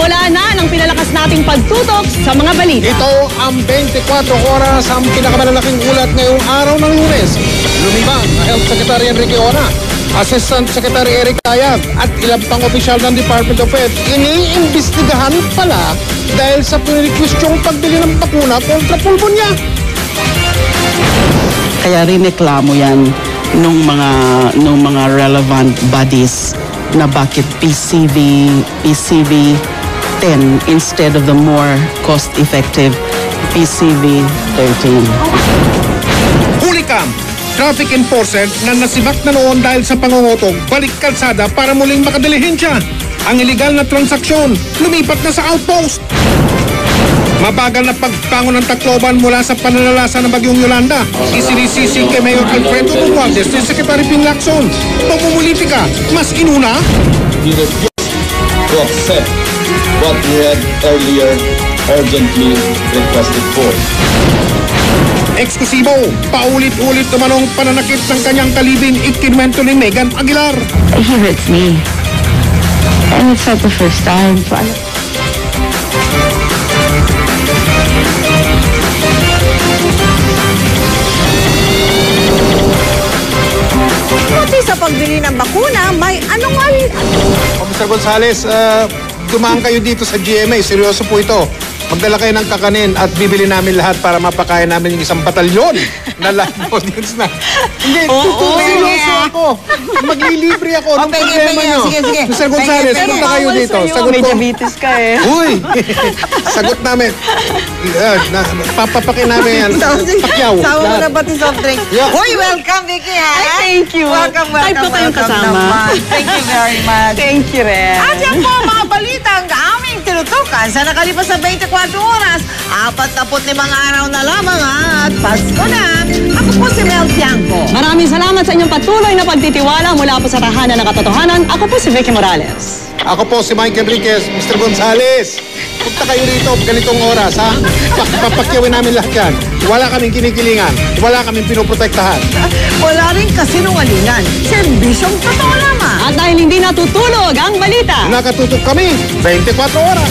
Nagsimula na ng pinalakas nating pagtutok sa mga balita. Ito ang 24 oras ang pinakamalalaking ulat ngayong araw ng Lunes. Lumibang ang Health Secretary Enrique Ona, Assistant Secretary Eric Tayag at ilang pang opisyal ng Department of Health iniimbestigahan pala dahil sa pinrequestyung pagbili ng bakuna kontra pulmonya. Kaya rineklamo yan nung mga relevant bodies na bakit PCV 10 instead of the more cost-effective PCV 13. Hulikam! Traffic enforcer na nasibak na noon dahil sa pangungutog, balik kalsada para muling makadilihensya. Ang iligal na transaksyon, lumipat na sa outpost. Mabagal na pagbangon ng Tacloban mula sa pananalasa ng Bagyong Yolanda. Isinisisi kay Mayor Alfredo Romualdez ni Secretary Ping Lacson. Pagmumulitika, mas inuna. We refuse to accept what we had earlier urgently requested for. Eksklusibo, paulit-ulit namanong pananakit ng kanyang kalibin ikinwento ni Megan Aguilar. He hurts me. And it's not the first time. So Pati sa pagbili ng bakuna, may anungal. Mr. Gonzales, dumaan kayo dito sa GMA. Seryoso po ito. Magdala kayo ng kakanin at bibili namin lahat para mapakain namin yung isang batalyon na live audience na. Hindi, seryoso ako. Maglilibre ako. Anong problema nyo? Sige. Mr. Gonzales, punta kayo dito. Sagot May ko. diabetes ka eh. Uy! Sagot namin. Papapakin namin yan. Pakyaw. Sama mo na pati soft drink. Yeah. Uy, welcome, Vicky, ha? Ay, thank you. Welcome. Type ko kayong kasama. naman. Thank you very much. Thank you rin. At yan po ang mga balita ang aming tinutukan sa nakalipas sa 24 oras. 45 araw na lamang at Pasko na. Ako po si Mel Tiangco. Maraming salamat sa inyong patuloy na pagtitiwala mula po sa tahanan ng katotohanan. Ako po si Vicky Morales. Ako po si Mike Enriquez, Mr. Gonzales. Punta kayo rito ganitong oras, ha? Papakyawin namin lahat yan. Wala kaming kinikilingan. Wala kaming pinoprotektahan. Wala rin kasinungalingan. Serbisyong totoo lamang. At dahil hindi natutulog ang balita, Nakatutok kami 24 oras.